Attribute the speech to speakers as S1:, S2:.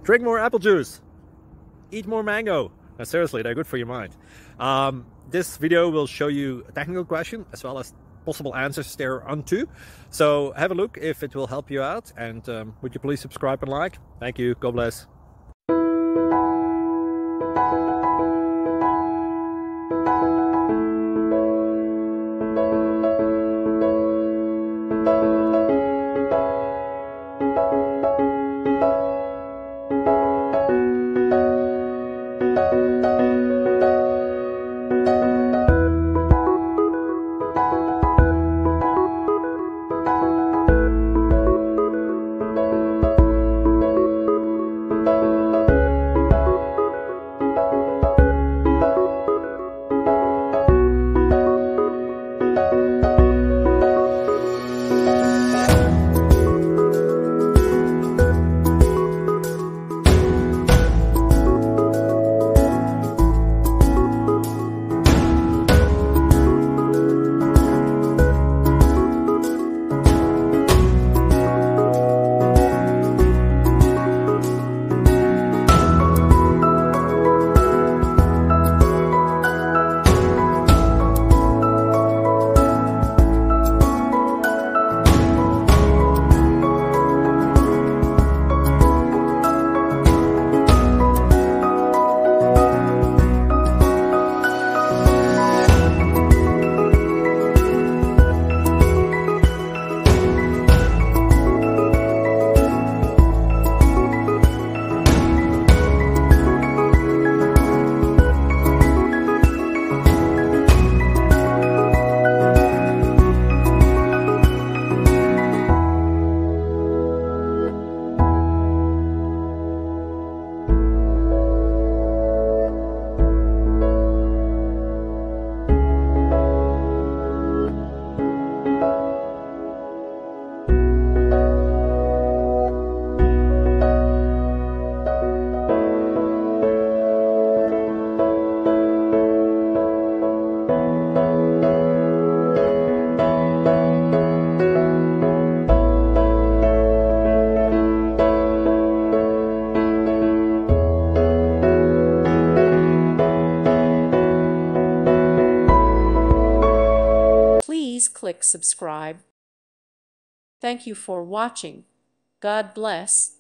S1: Drink more apple juice. Eat more mango. No, seriously, they're good for your mind. This video will show you a technical question as well as possible answers thereunto. So have a look if it will help you out, and would you please subscribe and like? Thank you. God bless.
S2: Please click subscribe. Thank you for watching. God bless.